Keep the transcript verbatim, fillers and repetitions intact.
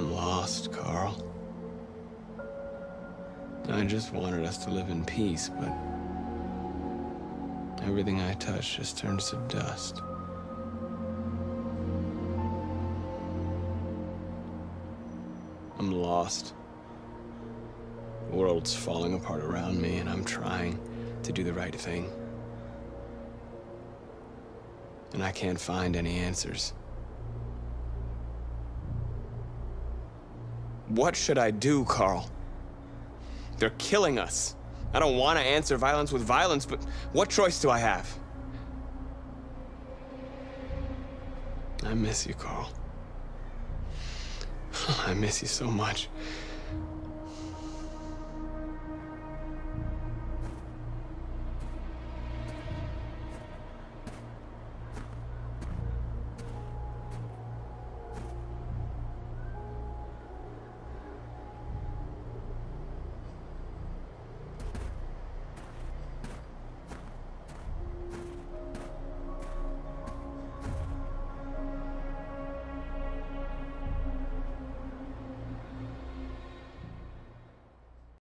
I'm lost, Carl. I just wanted us to live in peace, but everything I touch just turns to dust. I'm lost. The world's falling apart around me, and I'm trying to do the right thing. And I can't find any answers. What should I do, Carl? They're killing us. I don't want to answer violence with violence, but what choice do I have? I miss you, Carl. I miss you so much.